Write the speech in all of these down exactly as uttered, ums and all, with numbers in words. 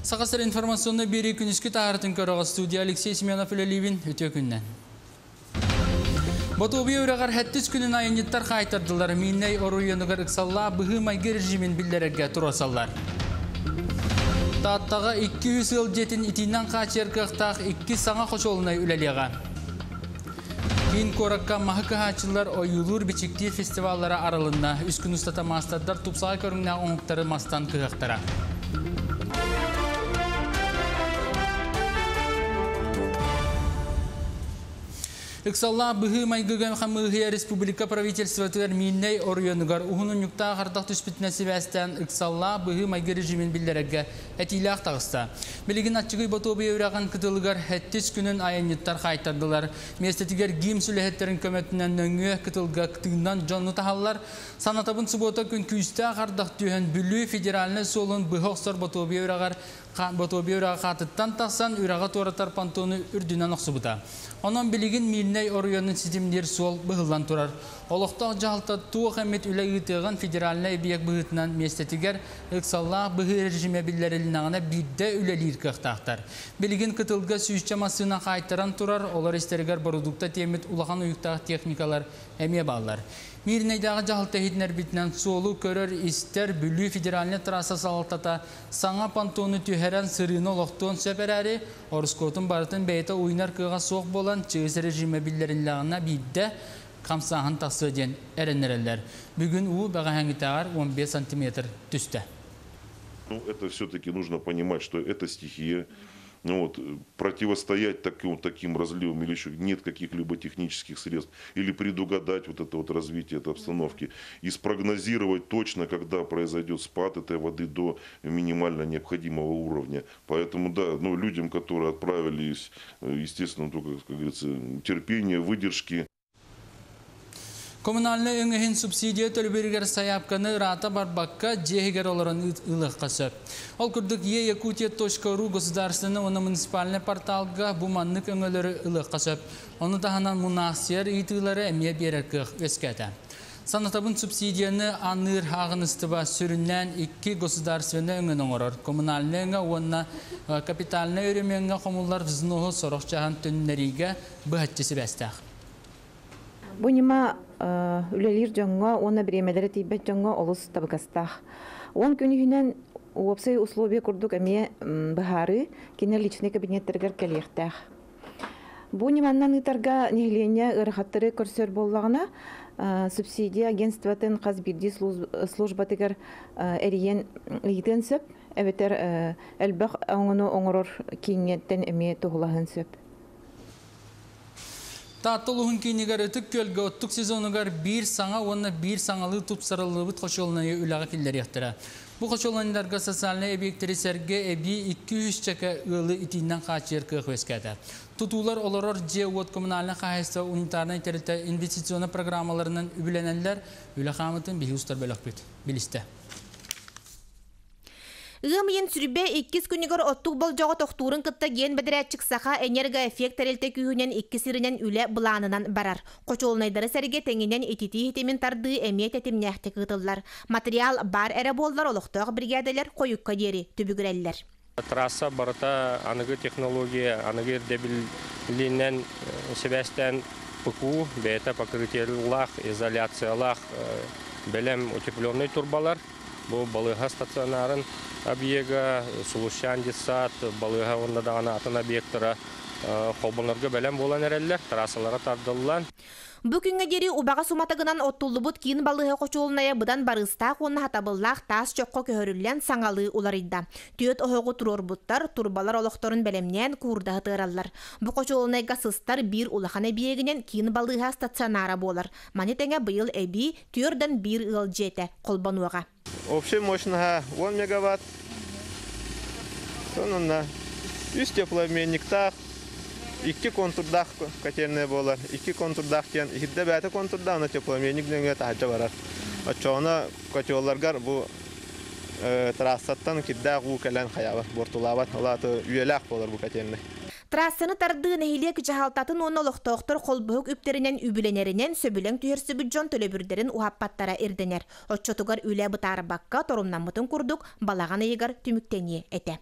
Сақасыр информационны бері күніскі тағыртын көріға студия Алексей Семенов үлелейбін өте күннен. Батуби өрағар хәттіс күнін айынеттар қайтардылар. Минней оруйынығыр ұқсалла бұғы майғы режимін білдерерге тұрасалар. Таттаға iki yüz yıl жетін итиннен қачер қықтақ iki саңа қошолынай үлелеға. Кейін қораққа махықы хачылар ойылыр бичікті фестиваллары аралында үс күн ұстата мастардар тұпсаға көріңіне оңықтары мастан қығықтара. Иксалла бұғы майгыгам хамыгыя республика правительства төр минней орыйынығар ұғының нүкта қардақ түспітіне себәстен Иксалла бұғы майгы режимін білдерігі әтейлі ақтағыста. Білігін атчығы Батуби өрағын кытылығар әттіс күнін айынеттар қайтардылар. Местетігер гейм сүліхеттерін көметінен нөңі кытылға кытығынан жоны тағалар. Санатабын сұбота күн күйісті қардақ түйін бүлі федералны солын бұғы оқсар Батуби өрағар Батуби өрағы қатыттан тақсан өраға торатар пантоны үрдінен оқсыбыта. Onun bilgin milney oryanın sistemleri sol bıhıllan turar. Olaqtaq jahalta tuğ əmət ülə ıtığın federalına ebiyək bıhıtından mestetiger ıqsallah bıhı rejime billerilnağına birdə üləlir qıqtaqtar. Bilgin qıtılga süyüşçamasına qaytaran turar, olar isterigar barudukta temit ulağan uyuqtaq texnikalar əmiyə bağlar. Mirneydağı jahalta hitner bitnən solu körür ister bülü federalına trasa saltata sana pantonu tühərən sırını olaqtuğun söpərəri Orskotun barıtın beyta oynar qığa soğuk bolan çığız rejime billerinlağına birdə Kamsahan tasıdyen erenlerler. Bugün u bağahangitağar on beş santimetr tüste. Ну, это все-таки нужно понимать, что это стихия. Ну, вот, противостоять таким, таким разливам или еще нет каких-либо технических средств, или предугадать вот это вот развитие этой обстановки и спрогнозировать точно, когда произойдет спад этой воды до минимально необходимого уровня. Поэтому, да, ну, людям, которые отправились, естественно, только, как говорится, терпение, выдержки. Kommunalны öngehen subsidiya tölbürger sayapkanı rata barbakka jehiger olaran ılıq qasıp. Ol kurduk ye Yakutiya точка ру государственный оны муниципальный порталга bu manlık öngöleri ılıq qasıp. Onu dahanan munasiyar itileri emye berer qıq öskədə. Sanatabın subsidiyanı anır ağınıstıba sürünnen iki государственный öngön orar. Kommunalны öngö onunla kapitalны örümöngö komullar viznohu soruqçahan tönleriga bıhatçısı bəstəq. Bu nima ülelir jonga, ona biremelere tibet jonga olus tabakastah. On gününden opsay условия kurduk emiye baharı, kine личный кабинеттерге келехтах. Bu nimandan ıtarga nehlinya ырхаттары көрсөр боллагына субсидия агентствотын казбирди службатыгар эриен игден сөп, эветер элбак оңону оңорор кийинеттен эмие тугулахын сөп. Tatlıluğun kinigar ötük kölge ottuk sezonugar bir sana ona bir sanalı tupsarılığı koşulunaya ülağı filler yahtara. Bu koşulunlarga sosyal obyektleri serge ebi iki yüz çaka ılı itinden kaçır kıh veskede. Tutular olurur Cevot Kommunalına kahesta unitarna interite investisyona programlarının übülenenler ülakamatın bir ustar belakbet biliste. Iğımıyın sürübe ikkiz күнігір оттуq boljağı toxtuğurun kıtta gen bediretçik sağa energa efekt terelte kühünen ikki sirinen üle bulanınan barar. Qoçolunaydarı serge tenginen etiti hitemin tardığı emiyet etimnähti kıtıllar. Material bar ere bollar oluqtağ brigadeler koyukka deri tübügüreller. Trassa barata anıgı teknologiya, anıgı debilliğinden sebestten pıku, beta pakritiyalılaq, izolatsiyalaq, belem utepленный turbalar. Bu balığa stasyonların объекта, Сулушан десат, балыға онда дағана атын объекттара қолбанларға бәлем болан әрелер, трассаларға тардылылан. Бүгінгі дері ұбаға суматығынан оттулы бұд кейін балыға қочуылыная бұдан барыстақ оны хатабыллақ тас жоққа көхөрілен саңалы оларыйда. Түйет оғығы тұрор бұттар, турбалар олықтарын бәлемнен күрдағы тығыралар. Бұ қочуылынайға сыстар бір ұлақаны биегінен кейін балыға стационара болар. Манетеңе бұйыл әбі түйерден бір ыл жете қолбануға. Общая мощность он мегаватт. Сонунна үс теплообменниктах iki konturdak katerine bolar. iki konturdakken ikide bäte konturda ona teplообменник döngü tahaca barar. Açoğuna kaçollargar bu trassattan kidda gu kelen hayava bortulavat olatı üyelak bolar bu katerine. Trassını tardığı nehiliye küçahaltatın onu oluqtoqtur kolbuğuk üpterinden übülenerinden söbülen tüyürsü büccon tölöbürderin uhappatlara erdener. Oçotugar üle bıtarı bakka torumdan mutun kurduk balağana yegar tümükteniye ete.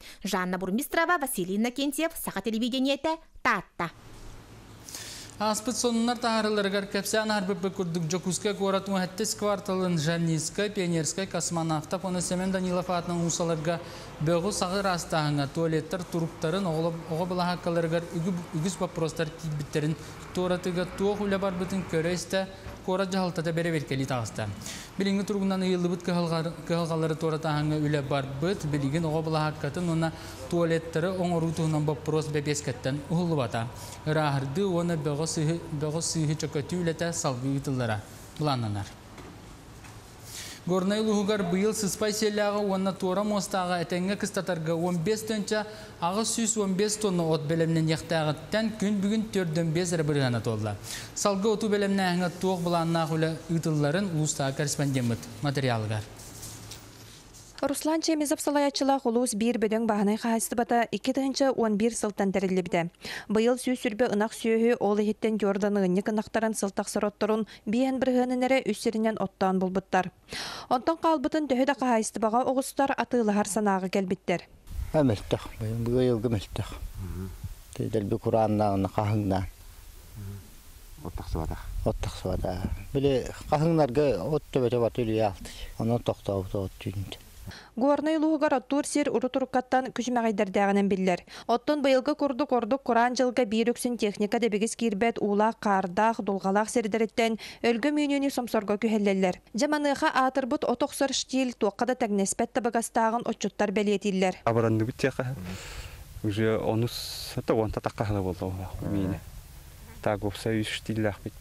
Жанна Бурмистрова, Василий Иннокентьев, Саха телевидениете, Татта. Аспыт сонунар тахарыларгар кепсян харбыбы күрдік Жокускай город муәттес кварталын Жанницкай, Пионерскай, Космонавта, Пона Семен Данилов атының усаларга бөғі сағыр астағыңа туалеттер туруптарын оғы бұла хаққаларгар үгіз вопростар кейбіттерін торатыға туық үлі бар бұтын көресті Кора жахалтата бере беркели тағыста. Біліңгі тұрғынан үйілібіт кығалғалары торатағыңа үлі бар бұт, білігін оғы бұла хаққатын оны туалеттері оңыру тұғынан вопрос бәбескеттен ұғылы бата. Рахырды оны бөғі сүйі чөкөті үлеті салғы үйтілдара. Бұланнанар. Горнай луғығар бұйыл сыспай селяғы онна туара мостаға әтәңгі кыстатарға он бес тонча ағы сүйс он бес тонны от бәлемнен яқтағыттан күн бүгін төрден бес рәбірғана толла. Салғы оту бәлемнен әңі туық бұланнақ үлі үйтілдарын ұлыстағы корреспондент материалығар. Руслан Чемизов салаячылақ улус бир бөдөң бағынай қағасты бата екі тығынчы он бір сылтан тәрілібді. Бұйыл сүй сүрбі ынақ сүйі олы хеттен Йордан ұғынық ынақтарын сылтақ сұраттырын бейін бір ғынынері үстерінен оттан бұлбыттар. Онтан қалбытын төхеді қағасты баға оғыстар атылығар санағы кәлбіттер. Әмілттіқ, бұйыл гүмілттіқ. Тейділ бі Құранна қағыңдан. Оттақсывада. Оттақсывада. Білі қағыңларға отты бәте баты үлі алды. Оның тоқтауыда от түйінді. Горнай луғығар оттур сер ұры-тұрыққаттан күшімәғайдардағынан білдер. Оттон байылғы күрді-күрді Құран жылға бір өксін техника дебегіз кирбет улақ, қардақ, долғалақ сердереттен өлгі мүйнені сомсорға күхеллелер. Жаманыға атырбыт отоқсыр штил тоққада тәгнеспет табығастағын отчуттар бәлетілер. Абыранды бүттеқа. Уже онус тоғын татаққағына болды мені. Так опса үш штиллақ бет.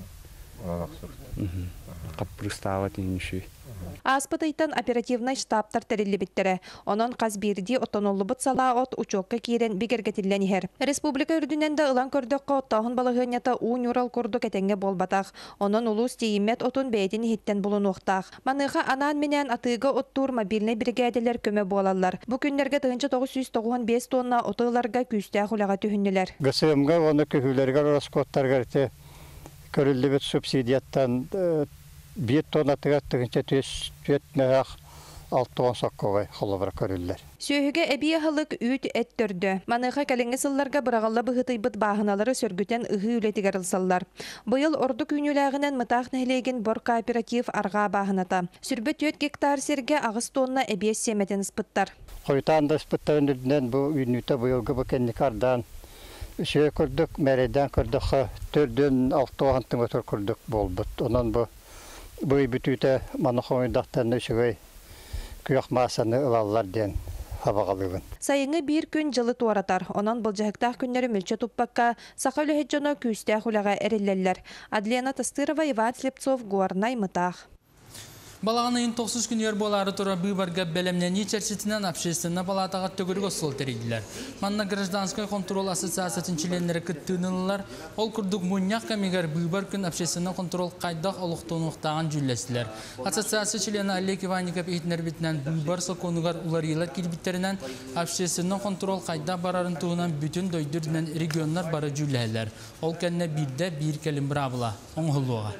Қаппырыстағы дейін үші. Аспытайтан оперативный штабтар тәрелі біттері. Онын қаз берді отонолы бұт сала от учокка кейрен бігергетілен ехер. Республика үрдіненді ұлан көрдіққа оттағын балығынята уын урал көрді кәтенге болбатақ. Онын улус дейімет отын бәйден хеттен болын оқтақ. Маныға анан менен атыға оттур мобильный бригадилер көмі болалар. Бұ күндерге тығынчы тоғыз жүз тоқсан бес тонна отыларға күстә құлаға түхіннелер. Гысымға оны күхілерге раскоттарға көрілді бет субсидияттан бет тонна тығаттығынша төт мәғақ алты он соққығай қолыбыра көрілдер. Сүйіге әбия халық үйт әттірді. Маныға кәліңгі сылларға бұрағалла бұғытайбыт бағыналары сөргітен ұғы үлетігер ылсаллар. Бұйыл орды күйніләғінен мұтақ нәйлеген бор кооператив арға бағыната. Сүрбі төт гектар серге ағыз тонна әбия семетін спыттар. Қойтанда спыттарын үрдінен бұл үйніті бұйылғы бұкенникардан үшіге көрдік, мәрейден көрдік, төрден алты оғантың өтір көрдік болбыт. Онан бұл бұй бүтүйті манықы ойындақтарыны үшіге күйақ масаны ылалар ден хабағалығын. Сайыңы бір күн жылы туаратар. Онан бұл жағықтақ күннері мүлчі тұппаққа сақа үліхеджоны күйістәқ үліға әрелелер. Адлена Тастырова, Иван Слепцов, Гуарнай, Мытақ. Балағанайын тоқсыз күнер болары тұра бұйбарға бәлемнен ечерсетінен общественна палатаға төгіргі сол терейділер. Манна гражданскай контрол ассоциациясын членлері күттігінілер, ол күрдік мұнияқ кәмегер бұйбар күн общественна контрол қайдақ олықтауын оқтаған жүлесілер. Ассоциация члені Олег Иванников ейтінер бітінен бұйбар соқонығар уларилар келбіттерінен общественна контрол қайдақ барарын туғынан бүтін дөйдірдінен регионлар бары жүлелер. Ол кәнне бірде бір кәлім бірабыла, оңғылуға.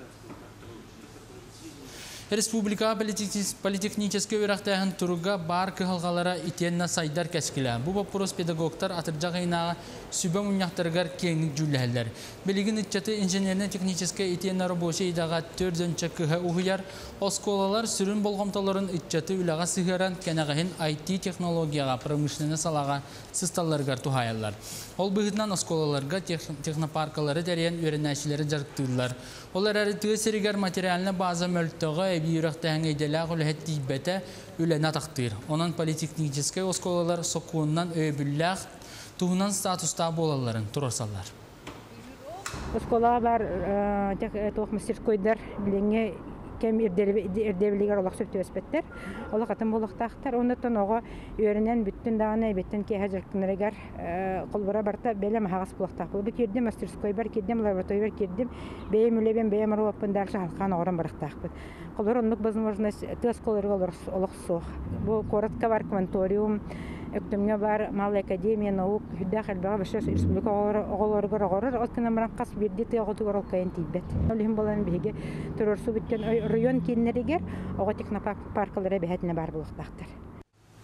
Республика политехнический өрәқтәғін тұруға бар кығылғалара итенна сайдар кәскілі. Бұл вопрос педагогтар атыржақ айнаға сүбі мұнияқтарғар кеңік жүләлер. Білігін үтчеті инженерно-технический итенна рабочий идаға төрдінші кығы ұғыяр, осколалар сүрін болғамталарын үтчеті үліға сығыран кәнәғін ай ти технологияға, промышлене салаға сысталарғар тұхайалар. Ол бұғытнан осколаларға технопаркалары дәрен өрінәшілері жарықтылар. Олар әрі түйесерігер материалына база мөлттіға әбі үріқтәңі еделәғ үліхетті бәті үләне тақтыр. Онан политехнический осколалар соқуыннан өйбілләғ туғынан статуста болаларын тұрарсалар. Осколаға бар тоқ мастерскойдар біліңе кем ирдебилигер олақ сөпті өспеттер. Олақ атын болықтақтар. Онытын оға өрінен бүттін дағына әбеттен кейі жырқынырығар қолбыра барта бәлем ағас болықтақ. Бұл кердім мастерской бар, кердім лаборатория бар, кердім бәйім үлебен бәйім ұру апын дәрші халқан оғырын барықтақ. Қолбыр онық возможность тыз қолырға олық соқ. Бұл коротка бар кванториум, өктімге бар Малый академия, наук, хүдді қалбаға бішіс республика оғылырғыр оғырыр, откына мұран қас берді түйіғытығыр ол қайын тейбет. Олығын болан бейге тұрырсу бүткен район кейінерігер, оға технопаркалары бәхетіне бар болықтақтыр.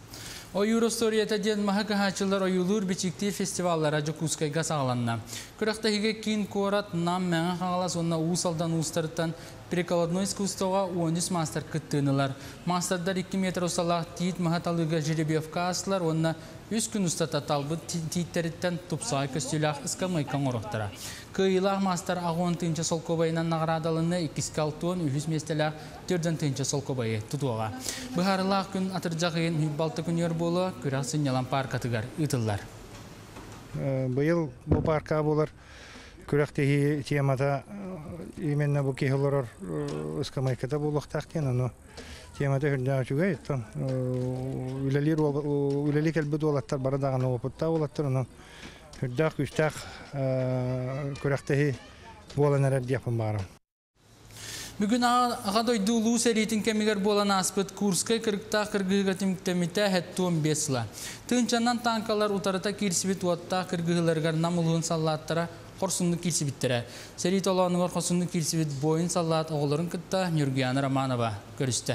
Ойюросторията ден маха кахачылар ойулур бичикти фестиваллара жокускайга сағаланна. Күрақтахиге кейін корат нам мәңі қағалас онна уысалдан уыстарыттан прикладной искусствоға уонис мастер кыттынылар. Мастердар екі метр усалақ тиит махаталыға жеребевка асылар, онна үз күн ұстата талбы тииттеріттен тупсай көстілақ ысқамай қаңырықтыра. Кыйлақ мастер ағуын тынча солкобайынан нағырадалыны икискалтуын үхіз местелақ төрден тынча солкобайы тұтуға. Бұхарылақ күн атыржағын хүббалты күнер болу күрақ сынялан паркатығар ұтылар. Бұйыл бұл парка болар күрәктеһи темата именно бу кехлорор ускамайката булуктактен аны темата хүрдә чугай тон үлелер үлелек әлбәт олаттар барадаган опытта олаттар аны хүрдә күстәк күрәктеһи боланар диапын барам. Бүгін ағадой дулу сәретін кәмігер болан аспыт Курскай кырықта кыргыға тіміктеміті әттуын бесіла. Тынчаннан танкалар утарыта кирсібет уатта кыргығыларғар намылығын саллаттара қорсынды кирсібеттері. Сәрет оланығар қосынды кирсібет бойын саллат оғыларын күтті Нюргияна Романова көрісті.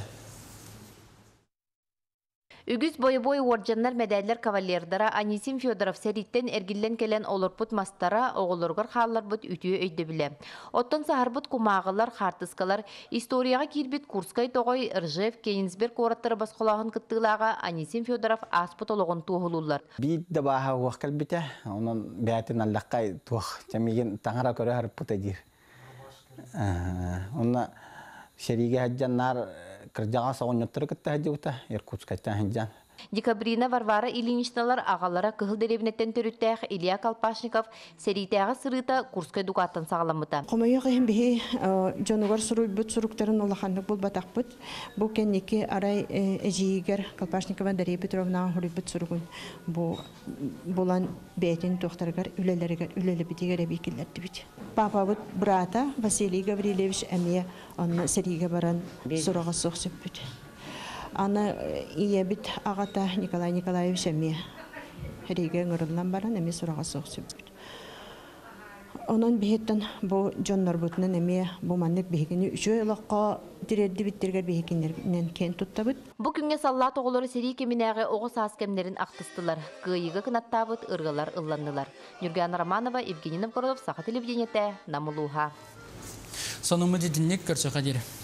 Үгіз бой-бой орджаннар медаллер кавалердара Анисим Федоров сәріттен әргілен келен олырпыт мастара оғылырғыр қалар бұд үтіе өйді біле. Оттан сағарбыт кумағылар, қартысқалар, историяға кирбет Курскай тоғой Ржев, Кейнсберг ораттары басқолағын күттілаға Анисим Федоров аспыт олығын туғылулар. Бид да баға уаққал біте, оның бәтін аллаққай туақ, жәмеген таңыра көрі харпыт әдір. Онна шериге хаджаннар Кыржаға соғынеттері күтті әді өті, Иркутскайттан хинжан. Декабрина Варвара Ильиничналар ағалара кығыл деревінеттен түріттәқ Илья Калпашников сәритәға сырыта Курскай дуғаттан сағаламыта. Қомайы қиын бейі жонығар сұруй бұт сұруқтарын олақандық бұл батақ бұт. Бұл кәнеке арай әжейгер Калпашникова Дария Петровна ғұрый бұт сұруғын. Болан бәйтін тоқтарғар үлелерігер, үлелі бітігер әбейкелерді біт. Папа бұт брата Василий Гаврилевич әмия сәриге баран сұраға соқсып бүт. Ана иебит агата Николай Николаевич әме хәриге ңырылдан баран әме сұраға соқсып бүт. Онан бейттен бұл жоннар бұтынан әме бұл маннық бейгені үші олаққа дирерді біттергер бейгенерінен кен тұтта бұт. Бұл күнге саллат оғылары сери кемінәғі оғыз аскемдерін ақтыстылар. Гыйығы кынатта бұт ұрғылар ұлланылар. Нюргияна Романова, Евгений Новгородов, Саха телевидениеті, Намылуға. Сонымы дедіннек көрсі қадері.